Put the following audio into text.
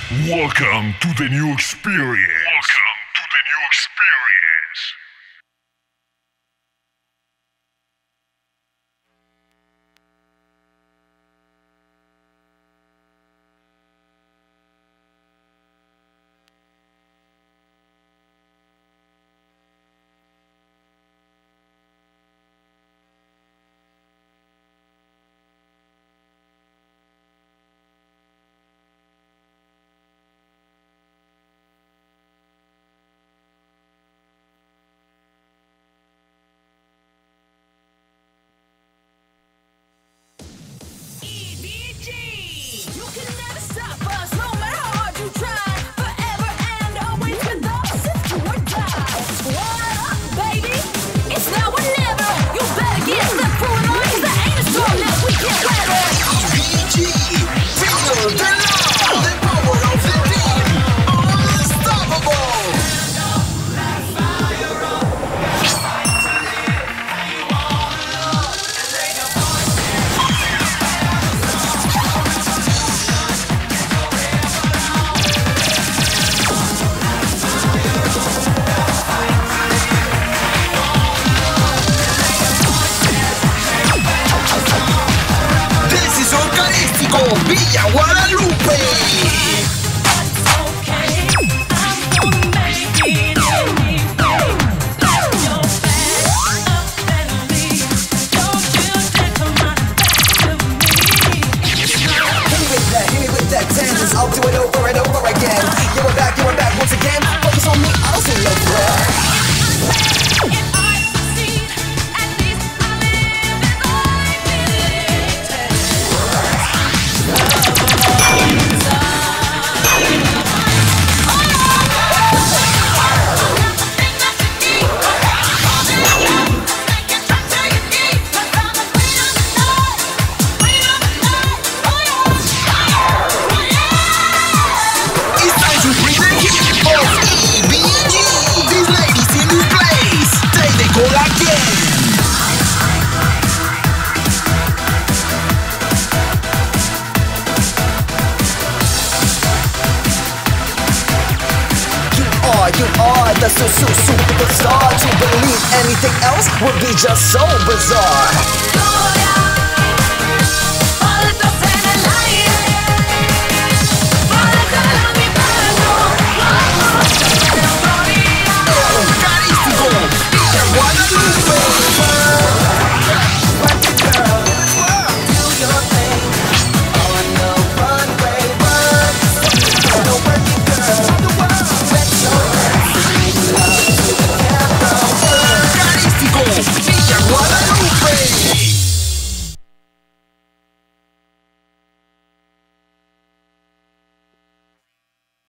Welcome to the new experience. Welcome to the new experience. Guadalupe. I'll do it over and over again. You were back once again. Focus on me, I'll see your prayer. You are the superstar. To believe anything else would be just so bizarre.